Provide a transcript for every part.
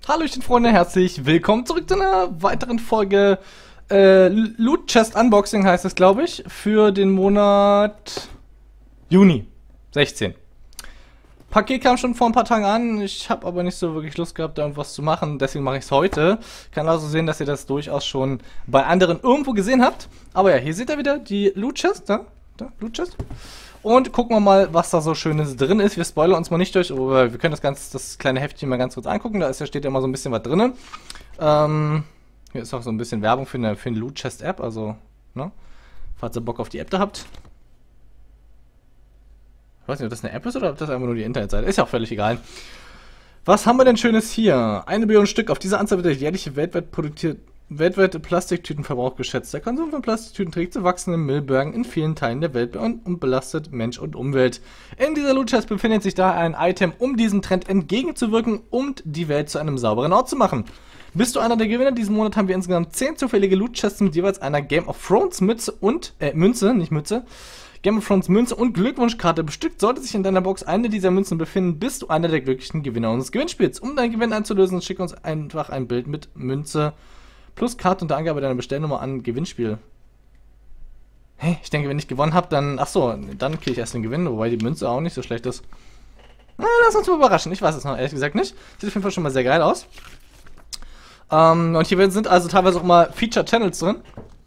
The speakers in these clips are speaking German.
Hallöchen Freunde, herzlich willkommen zurück zu einer weiteren Folge Loot Chest Unboxing heißt es, glaube ich, für den Monat Juni 16. Paket kam schon vor ein paar Tagen an, ich habe aber nicht so wirklich Lust gehabt, da irgendwas zu machen, deswegen mache ich es heute. Kann also sehen, dass ihr das durchaus schon bei anderen irgendwo gesehen habt. Aber ja, hier seht ihr wieder die Loot Chest, da Loot Chest. Und gucken wir mal, was da so Schönes drin ist. Wir spoilern uns mal nicht durch, aber wir können das kleine Heftchen mal ganz kurz angucken. Steht ja mal so ein bisschen was drin. Hier ist auch so ein bisschen Werbung für eine Loot Chest App, also, ne? Falls ihr Bock auf die App da habt. Ich weiß nicht, ob das eine App ist oder ob das einfach nur die Internetseite ist. Ist ja auch völlig egal. Was haben wir denn Schönes hier? 1 Billion Stück. Auf diese Anzahl wird der jährliche weltweite Plastiktütenverbrauch geschätzt. Der Konsum von Plastiktüten trägt zu wachsenden Müllbergen in vielen Teilen der Welt und belastet Mensch und Umwelt. In dieser Loot Chest befindet sich daher ein Item, um diesem Trend entgegenzuwirken und die Welt zu einem sauberen Ort zu machen. Bist du einer der Gewinner? Diesen Monat haben wir insgesamt 10 zufällige Loot Chests mit jeweils einer Game of Thrones Münze, Game of Thrones Münze und Glückwunschkarte bestückt. Sollte sich in deiner Box eine dieser Münzen befinden, bist du einer der glücklichen Gewinner unseres Gewinnspiels. Um deinen Gewinn einzulösen, schick uns einfach ein Bild mit Münze plus Karte und der Angabe deiner Bestellnummer an Gewinnspiel. Hey, ich denke, wenn ich gewonnen habe, dann... Achso, dann kriege ich erst den Gewinn, wobei die Münze auch nicht so schlecht ist. Na, lass uns mal überraschen. Ich weiß es noch ehrlich gesagt nicht. Sieht auf jeden Fall schon mal sehr geil aus. Und hier sind also teilweise auch mal Feature Channels drin.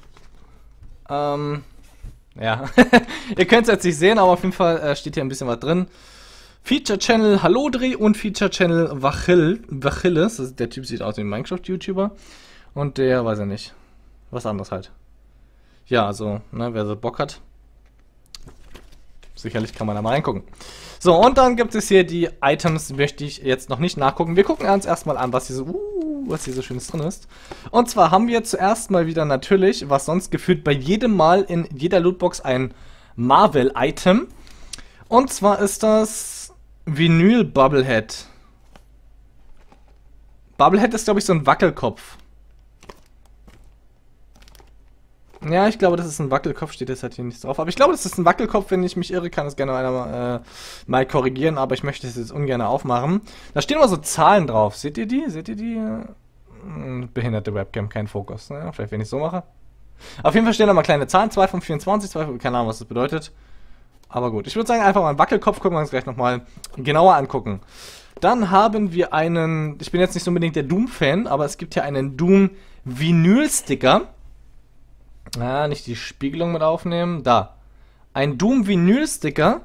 Ja, ihr könnt es jetzt nicht sehen, aber auf jeden Fall steht hier ein bisschen was drin. Feature Channel Hallodri und Feature Channel Wachilles. Der Typ sieht aus wie ein Minecraft-YouTuber. Und der, weiß ich nicht. Was anderes halt. Ja, also, ne, wer so Bock hat. Sicherlich kann man da mal reingucken. So, und dann gibt es hier die Items, möchte ich jetzt noch nicht nachgucken. Wir gucken uns erstmal an, was hier so Schönes drin ist. Und zwar haben wir zuerst mal wieder natürlich, was sonst gefühlt bei jedem Mal in jeder Lootbox ein Marvel-Item. Und zwar ist das Vinyl Bubblehead. Bubblehead ist, glaube ich, so ein Wackelkopf. Ja, ich glaube, das ist ein Wackelkopf, steht jetzt halt hier nichts drauf. Aber ich glaube, das ist ein Wackelkopf, wenn ich mich irre, kann es gerne einer mal korrigieren, aber ich möchte es jetzt ungern aufmachen. Da stehen immer so Zahlen drauf. Seht ihr die? Seht ihr die? Behinderte Webcam, kein Fokus. Naja, vielleicht, wenn ich so mache. Auf jeden Fall stehen da mal kleine Zahlen, 2 von 24, keine Ahnung, was das bedeutet. Aber gut, ich würde sagen, einfach mal einen Wackelkopf, gucken wir uns gleich nochmal genauer angucken. Dann haben wir einen, ich bin jetzt nicht so unbedingt der Doom-Fan, aber es gibt hier einen Doom-Vinyl-Sticker. Ja, nicht die Spiegelung mit aufnehmen. Da. Ein Doom-Vinyl-Sticker.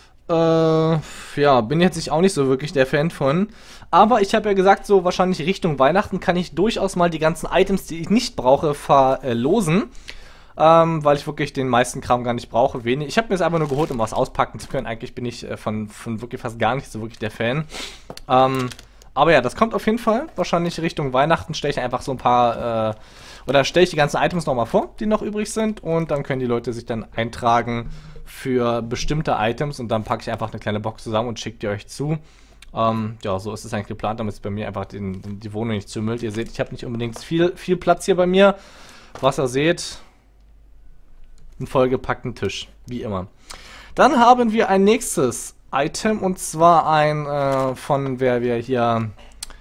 Ja, bin jetzt nicht auch nicht so wirklich der Fan von. Aber ich habe ja gesagt, so wahrscheinlich Richtung Weihnachten kann ich durchaus mal die ganzen Items, die ich nicht brauche, verlosen. Weil ich wirklich den meisten Kram gar nicht brauche. Ich habe mir das einfach nur geholt, um was auspacken zu können. Eigentlich bin ich von wirklich fast gar nicht so wirklich der Fan. Aber ja, das kommt auf jeden Fall. Wahrscheinlich Richtung Weihnachten stelle ich einfach so ein paar... Oder stelle ich die ganzen Items nochmal vor, die noch übrig sind. Und dann können die Leute sich dann eintragen für bestimmte Items. Und dann packe ich einfach eine kleine Box zusammen und schicke die euch zu. Ja, so ist es eigentlich geplant, damit es bei mir einfach die Wohnung nicht zümmelt. Ihr seht, ich habe nicht unbedingt viel Platz hier bei mir. Was ihr seht, einen vollgepackten Tisch, wie immer. Dann haben wir ein nächstes Item. Und zwar ein von wer wir hier...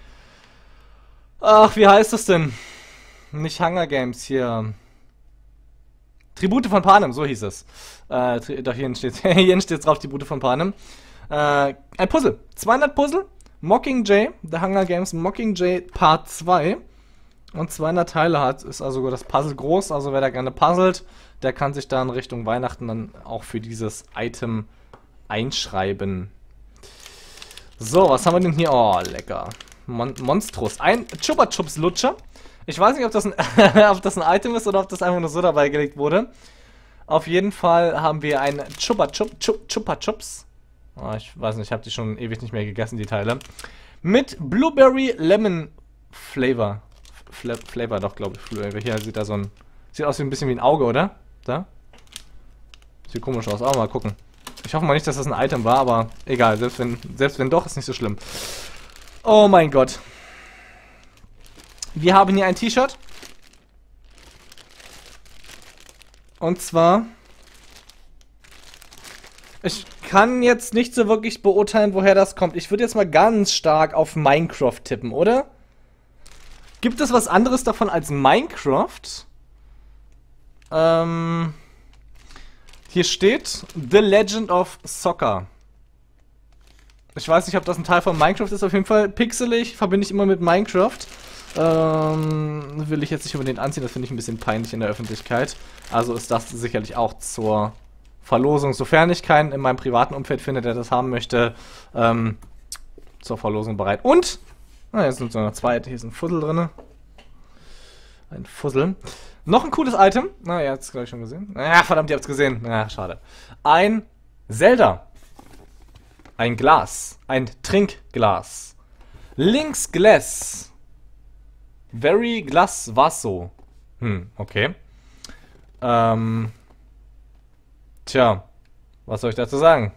Ach, wie heißt das denn? Nicht Hunger Games, hier. Tribute von Panem, so hieß es. Doch, hier steht drauf, Tribute von Panem. Ein Puzzle. 200 Puzzle. Mockingjay, The Hunger Games Mockingjay Part 2. Und 200 Teile hat, ist also das Puzzle groß. Also wer da gerne puzzelt, der kann sich dann Richtung Weihnachten dann auch für dieses Item einschreiben. So, was haben wir denn hier? Oh, lecker. Monstrous. Ein Chupa Chups Lutscher. Ich weiß nicht, ob das ein Item ist oder ob das einfach nur so dabei gelegt wurde. Auf jeden Fall haben wir ein Chupa Chups. Oh, ich weiß nicht, ich habe die schon ewig nicht mehr gegessen, die Teile. Mit Blueberry Lemon Flavor. Flavor doch, glaube ich. Hier sieht da so ein... Sieht aus wie ein bisschen wie ein Auge, oder? Da? Sieht komisch aus. Aber mal gucken. Ich hoffe mal nicht, dass das ein Item war, aber egal. Selbst wenn doch, ist nicht so schlimm. Oh mein Gott. Wir haben hier ein T-Shirt. Und zwar... Ich kann jetzt nicht so wirklich beurteilen, woher das kommt. Ich würde jetzt mal ganz stark auf Minecraft tippen, oder? Gibt es was anderes davon als Minecraft? Hier steht The Legend of Soccer. Ich weiß nicht, ob das ein Teil von Minecraft ist. Auf jeden Fall pixelig, verbinde ich immer mit Minecraft. Will ich jetzt nicht unbedingt anziehen, das finde ich ein bisschen peinlich in der Öffentlichkeit. Also ist das sicherlich auch zur Verlosung, sofern ich keinen in meinem privaten Umfeld finde, der das haben möchte, zur Verlosung bereit. Und, jetzt sind so noch zwei, hier ist ein Fussel drin. Ein Fussel. Noch ein cooles Item. Na, ihr habt es, glaube ich, schon gesehen. Verdammt, ihr habt es gesehen. Schade. Ein Zelda. Ein Glas. Ein Trinkglas. Links Glass. Very Glass Vaso. Okay. Tja, was soll ich dazu sagen?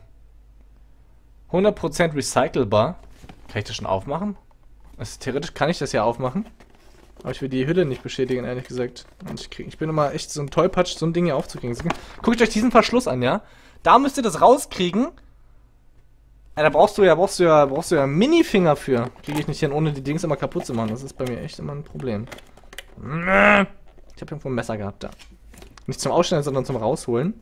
100% recycelbar. Kann ich das schon aufmachen? Also, theoretisch kann ich das ja aufmachen. Aber ich will die Hülle nicht beschädigen, ehrlich gesagt. Und ich bin immer echt so ein Tollpatsch, so ein Ding hier aufzukriegen. Guckt euch diesen Verschluss an, ja? Da müsst ihr das rauskriegen. Da brauchst du ja Minifinger für. Kriege ich nicht hin, ohne die Dings immer kaputt zu machen. Das ist bei mir echt immer ein Problem. Ich habe irgendwo ein Messer gehabt, da. Nicht zum Ausschneiden, sondern zum Rausholen.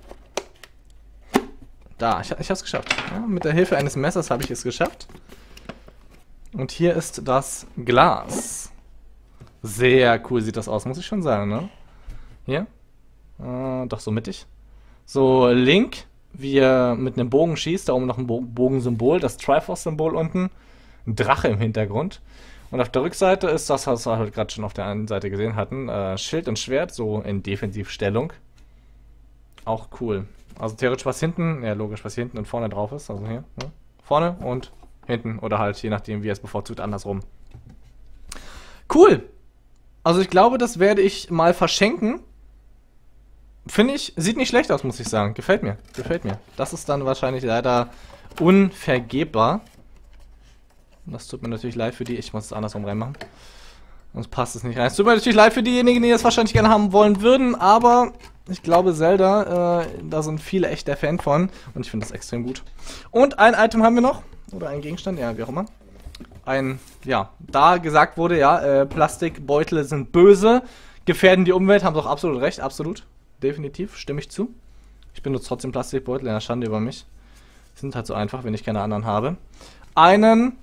Da, ich hab's geschafft. Ja, mit der Hilfe eines Messers habe ich es geschafft. Und hier ist das Glas. Sehr cool sieht das aus, muss ich schon sagen, ne? Hier. Doch so mittig. So, Link, wie er mit einem Bogen schießt. Da oben noch ein Bogensymbol, das Triforce-Symbol unten. Ein Drache im Hintergrund. Und auf der Rückseite ist das, was wir halt gerade schon auf der einen Seite gesehen hatten. Schild und Schwert, so in Defensivstellung. Auch cool. Also theoretisch was hinten, ja logisch, was hier hinten und vorne drauf ist. Also hier, ne? Vorne und hinten. Oder halt, je nachdem, wie er es bevorzugt, andersrum. Cool! Also ich glaube, das werde ich mal verschenken. Finde ich, sieht nicht schlecht aus, muss ich sagen. Gefällt mir, gefällt mir. Das ist dann wahrscheinlich leider unvergebbar. Das tut mir natürlich leid für die. Ich muss es andersrum reinmachen. Sonst passt es nicht rein. Es tut mir natürlich leid für diejenigen, die das wahrscheinlich gerne haben wollen würden. Aber ich glaube, Zelda, da sind viele echt der Fan von. Und ich finde das extrem gut. Und ein Item haben wir noch. Oder ein Gegenstand, ja, wie auch immer. Da gesagt wurde, ja, Plastikbeutel sind böse, gefährden die Umwelt, haben doch absolut recht, absolut. Definitiv, stimme ich zu. Ich benutze trotzdem Plastikbeutel, ja, Schande über mich. Die sind halt so einfach, wenn ich keine anderen habe. Einen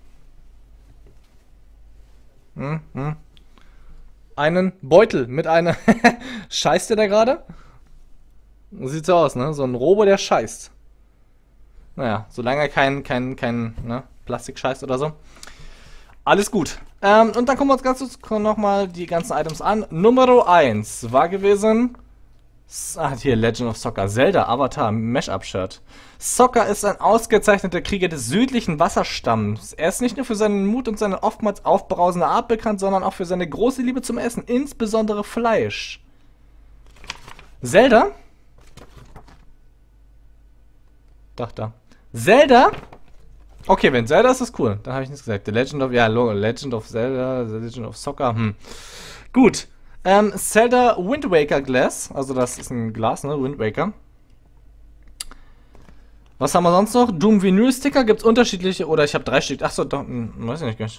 Beutel mit einer... Scheißt der da gerade? Sieht so aus, ne? So ein Robo, der scheißt. Naja, solange er kein Plastik scheißt oder so. Alles gut. Und dann gucken wir uns ganz kurz nochmal die ganzen Items an. Nummer 1 war gewesen... hier, Legend of Soccer. Zelda, Avatar, Mesh-Up-Shirt. Soccer ist ein ausgezeichneter Krieger des südlichen Wasserstamms. Er ist nicht nur für seinen Mut und seine oftmals aufbrausende Art bekannt, sondern auch für seine große Liebe zum Essen, insbesondere Fleisch. Zelda? Doch, da. Zelda? Okay, wenn Zelda ist, ist cool. Dann habe ich nichts gesagt. The Legend of... Ja, Legend of Zelda, The Legend of Soccer. Gut. Zelda Wind Waker Glass. Also das ist ein Glas, ne? Wind Waker. Was haben wir sonst noch? Doom Vinyl Sticker. Gibt es unterschiedliche... Oder ich habe 3 Stück. Achso, doch... weiß ich nicht gleich.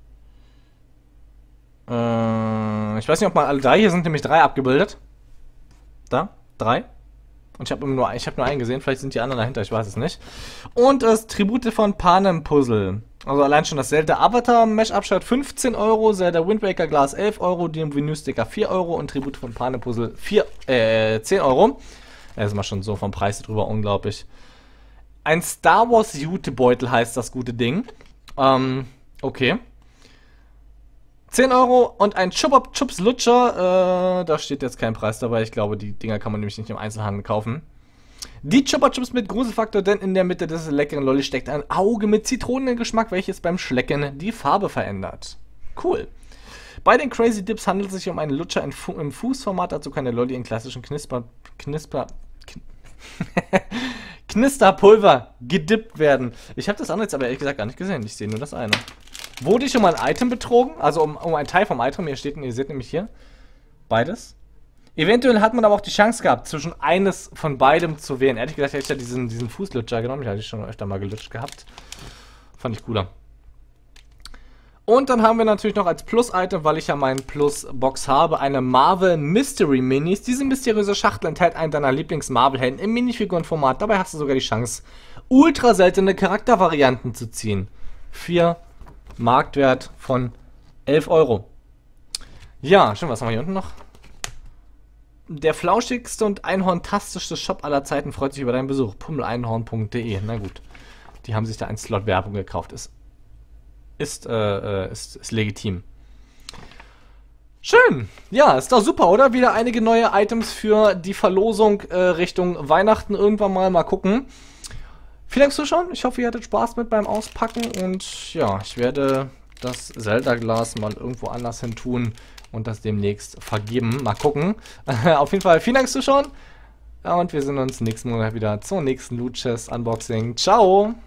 Ich weiß nicht, ob mal alle 3... Hier sind nämlich 3 abgebildet. Da. 3. Und ich habe nur einen gesehen, vielleicht sind die anderen dahinter, ich weiß es nicht. Und das Tribute von Panem Puzzle. Also allein schon das Zelda Avatar Mesh-Up-Shirt 15 Euro, Zelda Wind Waker Glas 11 Euro, Doom Vinyl Sticker 4 Euro und Tribute von Panem Puzzle 10 Euro. Das ist mal schon so vom Preis drüber, unglaublich. Ein Star Wars Jutebeutel heißt das gute Ding. Okay. 10 Euro und ein Chup Chups Lutscher. Da steht jetzt kein Preis dabei. Ich glaube, die Dinger kann man nämlich nicht im Einzelhandel kaufen. Die Chupa Chups mit Gruselfaktor, denn in der Mitte des leckeren Lolli steckt ein Auge mit Zitronengeschmack, welches beim Schlecken die Farbe verändert. Cool. Bei den Crazy Dips handelt es sich um einen Lutscher im Fußformat, dazu kann der Lolli in klassischen Knisterpulver gedippt werden. Ich habe das andere jetzt aber ehrlich gesagt gar nicht gesehen. Ich sehe nur das eine. Wurde ich um ein Item betrogen? Also um einen Teil vom Item. Ihr seht nämlich hier beides. Eventuell hat man aber auch die Chance gehabt, zwischen eines von beidem zu wählen. Ehrlich gesagt hätte ich ja diesen Fußlutscher genommen. Ich hatte schon öfter mal gelutscht gehabt. Fand ich cooler. Und dann haben wir natürlich noch als Plus-Item, weil ich ja meinen Plus-Box habe, eine Marvel Mystery Minis. Diese mysteriöse Schachtel enthält einen deiner Lieblings-Marvel-Helden im Minifigurenformat. Dabei hast du sogar die Chance, ultra seltene Charaktervarianten zu ziehen. 4 Marktwert von 11 Euro. Ja, schön, was haben wir hier unten noch? Der flauschigste und einhorntastischste Shop aller Zeiten freut sich über deinen Besuch. Pummeleinhorn.de. Na gut. Die haben sich da einen Slot Werbung gekauft. Ist legitim. Schön. Ja, ist doch super, oder? Wieder einige neue Items für die Verlosung Richtung Weihnachten irgendwann mal. Mal gucken. Vielen Dank fürs Zuschauen. Ich hoffe, ihr hattet Spaß mit beim Auspacken. Und ja, ich werde das Zelda-Glas mal irgendwo anders hin tun und das demnächst vergeben. Mal gucken. Auf jeden Fall vielen Dank fürs Zuschauen. Und wir sehen uns nächsten Monat wieder zum nächsten Loot Chest Unboxing. Ciao!